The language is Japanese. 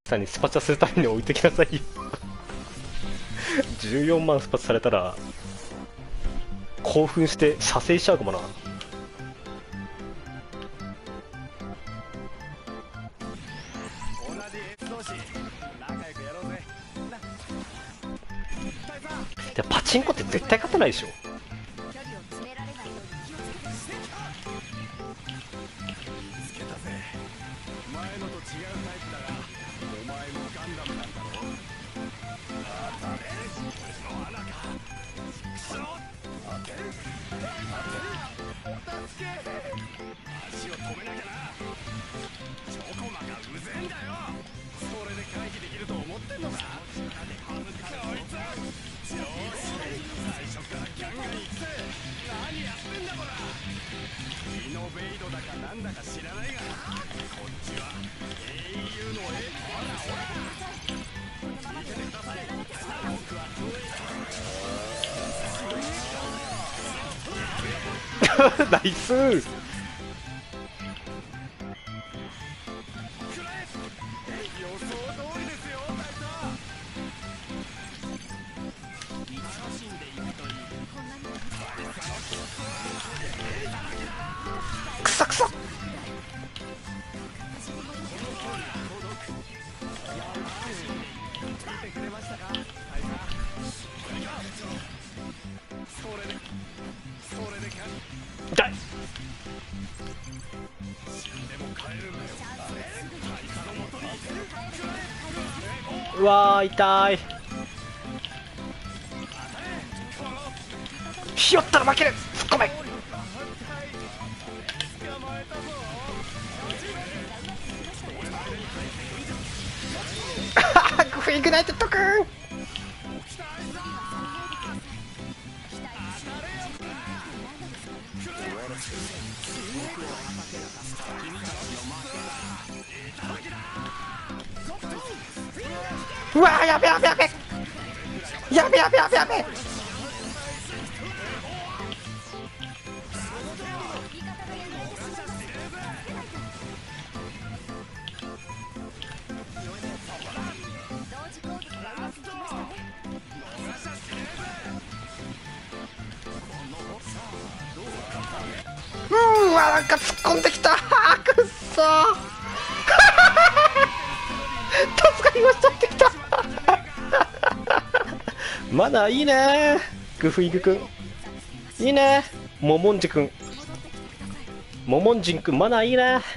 さんにスパチャするために置いてきなさいよ14万スパチャされたら興奮して射精しちゃうかもな。でパチンコって絶対勝てないでしょ。ナイスー。くさくさ。痛い。うわー痛い。ひよったら負ける。突っ込め。グフイグナイテッドくん。うわーやべやべやべやべやべやべやべ。うわなんか突っ込んできたくっそー助かりましたってきたマナーいいねー。グフイグくんいいね。モモンジくんモモンジンくんマナーいいね。